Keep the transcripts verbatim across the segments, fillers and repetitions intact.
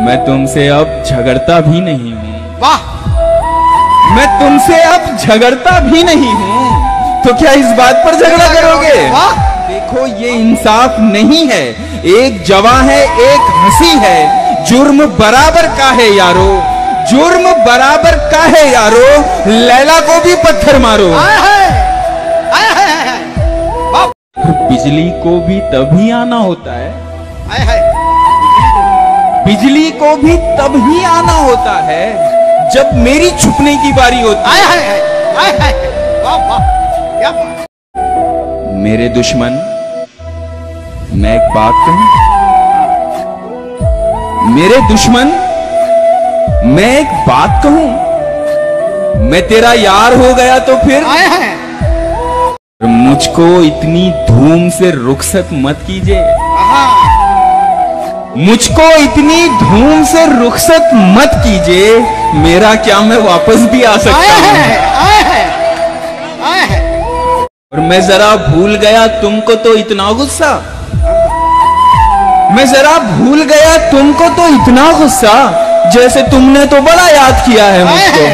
मैं तुमसे अब झगड़ता भी नहीं हूँ। वाह। मैं तुमसे अब झगड़ता भी नहीं हूँ, तो क्या इस बात पर झगड़ा करोगे? वाह। देखो ये इंसाफ नहीं है, एक जवां है एक हंसी है, जुर्म बराबर का है यारो, जुर्म बराबर का है यारो, लैला को भी पत्थर मारो। आए है, आए है, आए है। बिजली को भी तभी आना होता है, आए है। बिजली को भी तभी आना होता है जब मेरी छुपने की बारी होती है। आए है, आए है। वाह वाह, क्या बात। मेरे दुश्मन, मैं एक बात कहूं, मेरे दुश्मन मैं एक बात कहूं, मैं तेरा यार हो गया तो फिर आए हैं। मुझको इतनी धूम से रुखसत मत कीजिए, मुझको इतनी धूम से रुखसत मत कीजिए, मेरा क्या मैं वापस भी आ सकता आए हूं। हैं, आए हैं, आए हैं। और मैं जरा भूल गया तुमको तो इतना गुस्सा, मैं जरा भूल गया तुमको तो इतना गुस्सा, जैसे तुमने तो बड़ा याद किया है मुझको।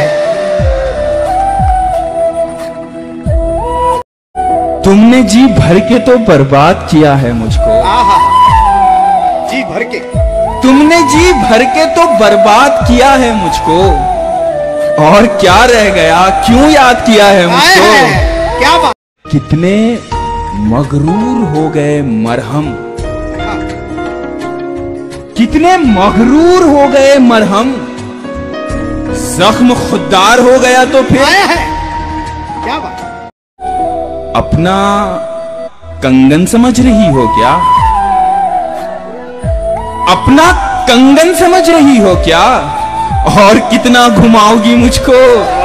तुमने जी भर के तो बर्बाद किया है मुझको, जी भर के तुमने जी भर के तो बर्बाद किया है मुझको, और क्या रह गया, क्यों याद किया है मुझको। क्या बात। कितने मगरूर हो गए मरहम, कितने मगरूर हो गए मरहम, जख्म खुददार हो गया तो फिर क्या बात। अपना कंगन समझ रही हो क्या, अपना कंगन समझ रही हो क्या, और कितना घुमाओगी मुझको।